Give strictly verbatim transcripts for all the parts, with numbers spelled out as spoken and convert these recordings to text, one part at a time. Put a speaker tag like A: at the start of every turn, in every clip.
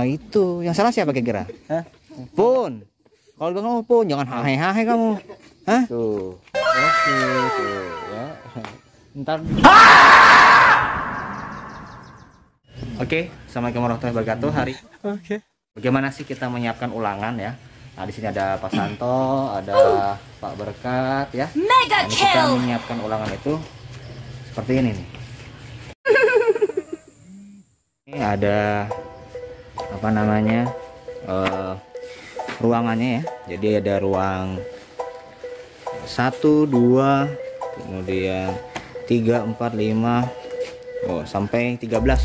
A: Nah itu yang salah siapa kira-kira? Hah? Pun. Kalau kamu pun jangan hahe-hahe kamu. Hah? Tuh. Oke tuh ya. Ntar. Oke, assalamualaikum warahmatullahi wabarakatuh. Hari. Oke. Bagaimana sih kita menyiapkan ulangan ya? Nah di sini ada Pak Santo, ada Pak Berkat ya. Mega kill. Kita menyiapkan ulangan itu seperti ini nih. Ini ada apa namanya uh, ruangannya ya. Jadi ada ruang satu, dua, kemudian tiga, empat, lima, oh sampai tiga belas.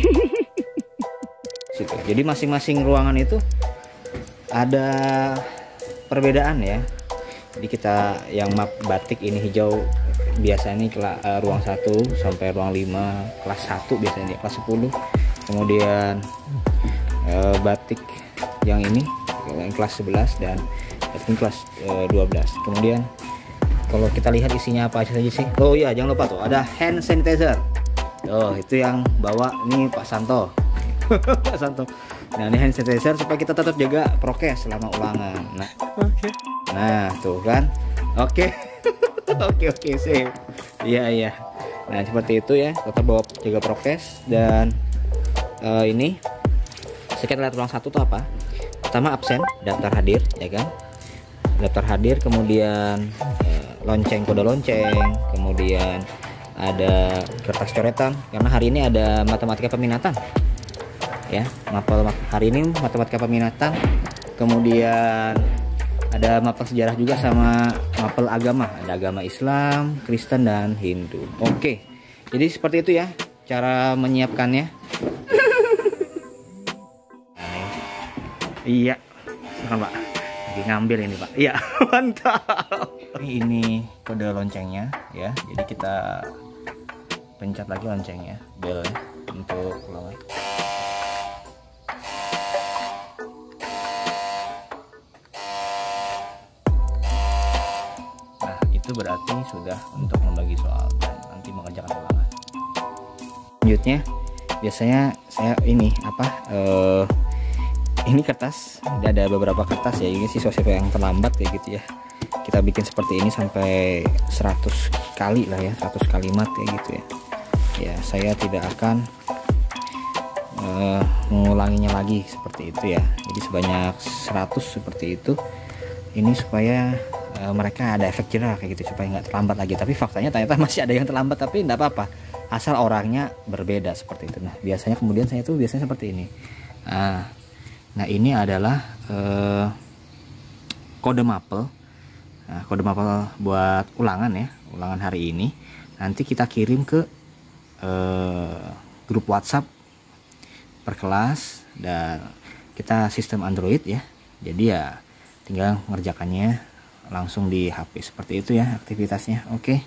A: Situ. Jadi masing-masing ruangan itu ada perbedaan ya. Jadi kita yang map batik ini hijau biasa ini uh, ruang satu sampai ruang lima, kelas satu biasanya kelas sepuluh. Kemudian uh, batik yang ini yang kelas sebelas dan batik kelas uh, dua belas. Kemudian kalau kita lihat isinya apa aja saja sih. Oh iya, jangan lupa tuh ada hand sanitizer. Oh, itu yang bawa ini Pak Santo. Pak Santo. Nah, ini hand sanitizer supaya kita tetap jaga prokes selama ulangan. Nah, oke. Okay. Nah, tuh kan. Oke. Okay. Oke, oke, sip. Iya, iya. Nah, seperti itu ya. Tetap bawa jaga prokes dan uh, ini sekian lihat ruang satu tuh apa? Pertama absen, daftar hadir, ya kan? Daftar hadir, kemudian uh, lonceng, kode lonceng, kemudian ada kertas coretan karena hari ini ada matematika peminatan. Ya, mapel hari ini matematika peminatan, kemudian ada mapel sejarah juga sama mapel agama, ada agama Islam, Kristen dan Hindu. Oke, jadi seperti itu ya cara menyiapkannya. Nah, iya, silakan Pak, lagi ngambil ini Pak. Iya, mantap. Ini kode loncengnya ya, jadi kita pencet lagi loncengnya, bel ya, untuk ulangan. Itu berarti sudah untuk membagi soal dan nanti mengerjakan ulangan. Selanjutnya biasanya saya ini apa uh, ini kertas, ada beberapa kertas ya, ini siswa-siswa yang terlambat kayak gitu ya, kita bikin seperti ini sampai seratus kali lah ya, seratus kalimat kayak gitu ya. Ya saya tidak akan uh, mengulanginya lagi seperti itu ya, jadi sebanyak seratus seperti itu, ini supaya mereka ada efek jerah kayak gitu supaya nggak terlambat lagi. Tapi faktanya ternyata masih ada yang terlambat, tapi enggak apa-apa asal orangnya berbeda seperti itu. Nah biasanya kemudian saya tuh biasanya seperti ini. Nah, nah ini adalah eh, kode mapel. Nah, kode mapel buat ulangan ya, ulangan hari ini. Nanti kita kirim ke eh, grup WhatsApp per kelas dan kita sistem Android ya. Jadi ya tinggal mengerjakannya langsung di H P seperti itu ya aktivitasnya. Oke.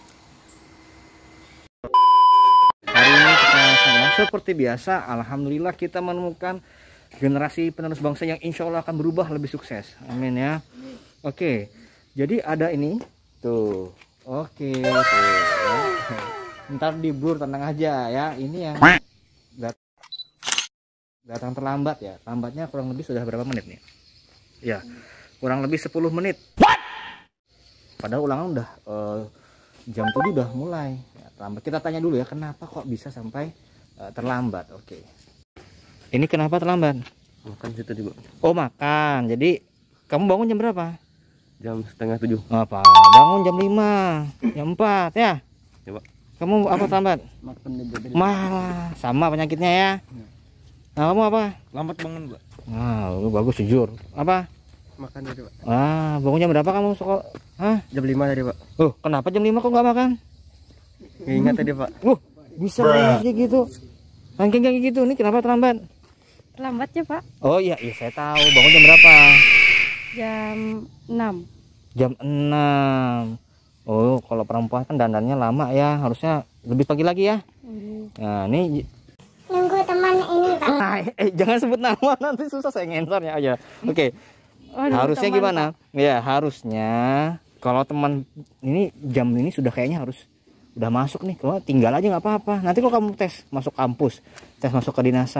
A: Hari ini kita sama seperti biasa, alhamdulillah kita menemukan generasi penerus bangsa yang insya Allah akan berubah lebih sukses. Amin ya. Oke. Jadi ada ini tuh. Oke. Tuh, ya. Ntar di blur, tenang aja ya. Ini yang dat datang terlambat ya. Lambatnya kurang lebih sudah berapa menit nih? Ya. Kurang lebih sepuluh menit. What? Padahal ulangan udah uh, jam tujuh udah mulai ya, terlambat. Kita tanya dulu ya, kenapa kok bisa sampai uh, terlambat. Oke. Ini kenapa terlambat? Makan situ tadi, Bu. Oh, makan. Jadi kamu bangun jam berapa? Jam setengah tujuh. Apa? Bangun jam lima, jam empat ya? Ya, Pak. Kamu apa terlambat? Makan. Malah sama penyakitnya ya. Nah, kamu apa? Lambat bangun, Pak. Nah, lu bagus jujur. Apa? Makan tadi Pak. Ah, bangun jam berapa kamu sekolah? Hah? Jam lima tadi Pak. Oh, kenapa jam lima kok nggak makan? Ingat tadi Pak. Uh, bisa kayak gitu. Ranking kayak gitu nih kenapa terlambat?
B: Terlambat ya Pak.
A: Oh iya, iya saya tahu. Bangun jam berapa?
B: Jam enam.
A: Jam enam. Oh, kalau perempuan kan dandannya lama ya, harusnya lebih pagi lagi ya. Hmm. Nah, ini
B: nunggu teman ini Pak.
A: Nah, eh, jangan sebut nama nanti susah saya ngensornya aja. Oke. Okay. Oh, harusnya teman, gimana? Pak. Ya harusnya kalau teman ini jam ini sudah kayaknya harus udah masuk nih. Kalau tinggal aja nggak apa-apa. Nanti kalau kamu tes masuk kampus, tes masuk kedinasan,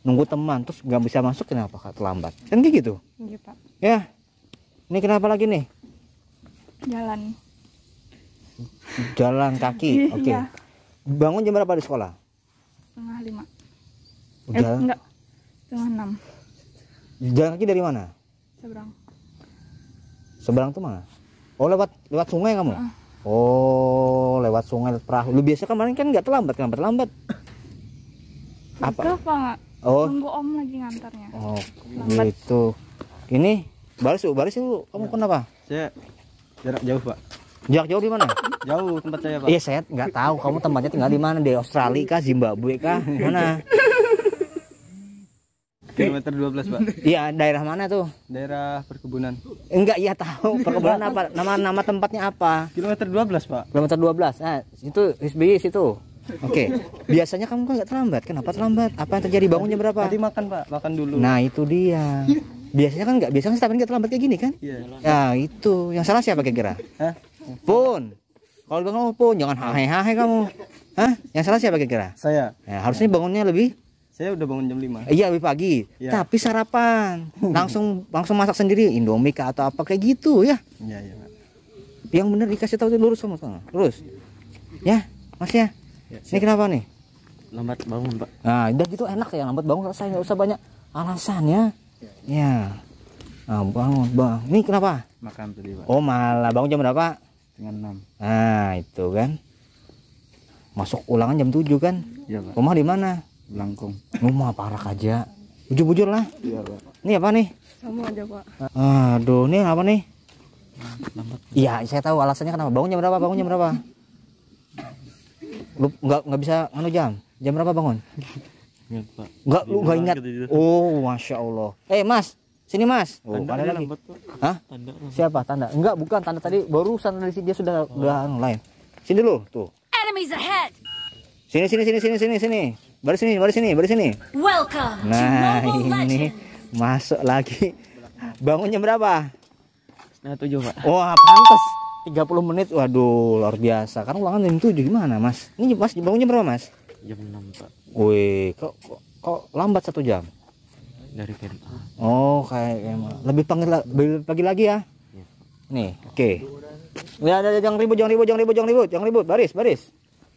A: nunggu teman terus nggak bisa masuk, kenapa Kak terlambat? Kan kayak gitu.
B: Iya Pak.
A: Ya. Ini kenapa lagi nih?
B: Jalan.
A: Jalan kaki. Oke.
B: Iya.
A: Bangun jam berapa di sekolah?
B: Setengah lima.
A: Udah.
B: Eh, enggak. Setengah enam.
A: Jalan kaki dari mana?
B: Seberang.
A: Seberang tuh mana? Oh, lewat lewat sungai kamu?
B: Uh.
A: Oh, lewat sungai, lewat perahu. Lu biasa kemarin kan nggak terlambat, kenapa terlambat? Apa?
B: Apa Pak?
A: Oh.
B: Nunggu Om lagi ngantarnya.
A: Oh,
B: Lambat.
A: gitu. Ini baris lu, baris lu. Kamu kenapa?
C: Saya jarak jauh Pak.
A: Jarak jauh di mana?
C: Jauh tempat saya Pak.
A: Iya, saya nggak tahu kamu tempatnya tinggal di mana, di Australia kah, Zimbabwe kah, mana?
C: Kilometer dua belas Pak.
A: Iya, daerah mana tuh?
C: Daerah perkebunan.
A: Enggak, iya tahu. Perkebunan apa? Nama nama tempatnya apa?
C: Kilometer dua belas Pak.
A: Kilometer dua belas. Nah, itu S B Y situ. Oke. Biasanya kamu kan nggak terlambat. Kenapa terlambat? Apa yang terjadi? Bangun jam berapa?
C: Tadi makan Pak, makan dulu.
A: Nah, itu dia. Biasanya kan nggak, biasanya setiap hari nggak terlambat kayak gini kan?
C: Iya.
A: Nah, itu. Yang salah siapa kira-kira?
C: Hah?
A: Pun. Kalau bangun pun jangan hahe-hahe kamu. Hah? Yang salah siapa kira-kira?
C: Saya.
A: Nah, harusnya bangunnya lebih
C: Saya udah bangun jam lima.
A: iya lebih pagi.
C: Iya.
A: Tapi sarapan. Langsung langsung masak sendiri Indomie kah atau apa kayak gitu ya.
C: Iya, iya Pak.
A: Yang benar dikasih tahu tuh lurus sama sana. Lurus. Ya, Mas ya.
C: Ya,
A: Ini kenapa nih?
C: lambat bangun Pak.
A: Nah, udah gitu enak ya, lambat bangun selesai, nggak usah banyak alasan ya. Ya. Nah, bangun, Bang. Ini kenapa?
C: Makan tadi Pak.
A: Oh, malah bangun jam berapa?
C: Setengah enam.
A: Nah, itu kan. Masuk ulangan jam tujuh kan?
C: Iya Pak.
A: Rumah di mana?
C: Belangkong.
A: Rumah parah aja. Bujur-bujur lah.
C: Iya Pak.
A: Ini apa nih?
B: Sama aja Pak.
A: Aduh, ini apa nih?
C: Lambat.
A: Iya, saya tahu alasannya kenapa. Bangun jam berapa? Bangun jam berapa? Lu nggak nggak bisa anu jam? Jam berapa bangun?
C: Iya Pak.
A: Nggak, lu nggak ingat? Oh, masya Allah. Eh, Mas, sini Mas. Oh,
C: Tanda
A: ada
C: dia
A: lagi.
C: lambat Pak.
A: Hah?
C: Tanda.
A: Siapa tanda? Enggak, bukan tanda tadi. Barusan dari sini dia sudah udah anu lain. Sini dulu, tuh.
D: Enemies ahead.
A: Sini sini sini sini sini sini. Baris sini, baris sini, baris sini.
D: Welcome
A: Nah,
D: to Mobile
A: ini
D: Legends.
A: masuk lagi. Bangun jam berapa?
C: Setengah tujuh Pak.
A: Wah, pantas. tiga puluh menit. Waduh, luar biasa. Kan ulangan jam tujuh gimana, Mas? Ini Mas bangun jam berapa, Mas?
C: Jam enam Pak.
A: Wih, kok, kok kok lambat satu jam?
C: Dari K M A.
A: Oh, kayak emang lebih panggil lebih pagi lagi ya.
C: Iya.
A: Nih, oke. Ya, ada jangan ribut, jangan ribut, jangan ribut, jangan ribut, jangan ribut. Baris, baris.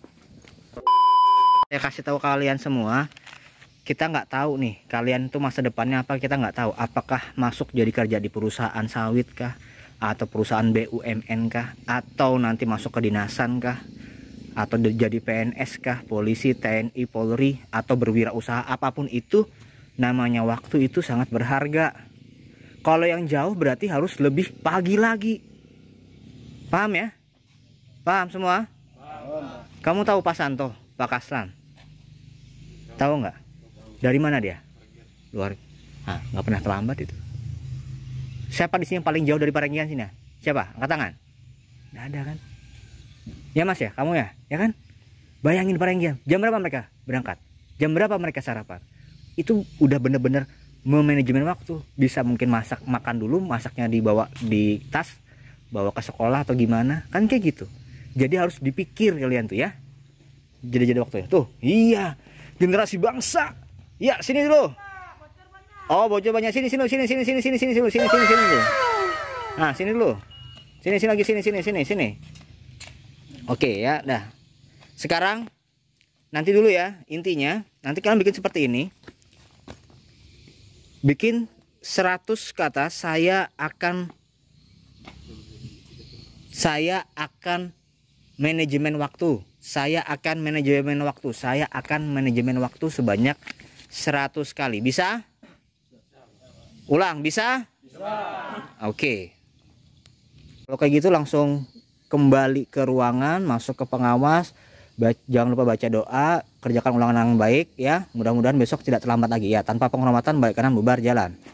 A: Saya kasih tahu kalian semua, kita nggak tahu nih kalian tuh masa depannya apa, kita nggak tahu. Apakah masuk jadi kerja di perusahaan sawit kah, atau perusahaan B U M N kah, atau nanti masuk ke dinasan kah, atau jadi P N S kah, polisi, T N I, Polri, atau berwirausaha, apapun itu, namanya waktu itu sangat berharga. Kalau yang jauh berarti harus lebih pagi lagi. Paham ya? Paham semua? Paham. Kamu tahu Pak Santo, Pak Kaslan? Tahu nggak? Dari mana dia? Luar. Ah, nggak pernah terlambat itu. Siapa di sini yang paling jauh dari Parenggian sini? Siapa? Angkat tangan. Nggak ada kan? Ya Mas ya, kamu ya, ya kan? Bayangin Parenggian, jam berapa mereka berangkat? Jam berapa mereka sarapan? Itu udah bener-bener memanajemen waktu. Bisa mungkin masak, makan dulu, masaknya dibawa di tas, bawa ke sekolah atau gimana? Kan kayak gitu. Jadi harus dipikir kalian tuh ya. Jadi-jadi waktunya. Tuh, iya. Generasi bangsa. Ya, sini dulu. Oh, bocor banyak. Sini, sini, sini, sini, sini, sini, sini, sini, sini, sini, sini dulu. Nah, sini dulu. Sini, sini lagi, sini, sini, sini, sini. Oke ya, dah. Sekarang nanti dulu ya, intinya nanti kalian bikin seperti ini. Bikin seratus kata, saya akan saya akan manajemen waktu. Saya akan manajemen waktu. Saya akan manajemen waktu sebanyak seratus kali. Bisa? Ulang, bisa? Bisa. Oke. Kalau kayak gitu langsung kembali ke ruangan, masuk ke pengawas. Jangan lupa baca doa, kerjakan ulangan yang baik ya. Mudah-mudahan besok tidak terlambat lagi ya. Tanpa penghormatan baik kanan bubar jalan.